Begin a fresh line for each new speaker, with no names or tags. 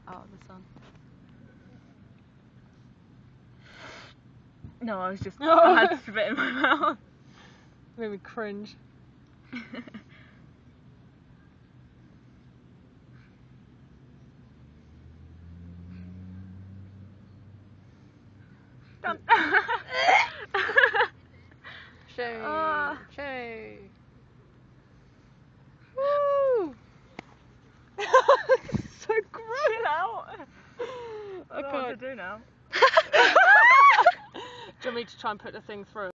out of the sun.
No, I was just, I had spit in my mouth.
Made me cringe.
Done.
Shay, Shay.
Woo!
So gross.
Chill out. I don't know what to do now.
Do you want me to try and put the thing through?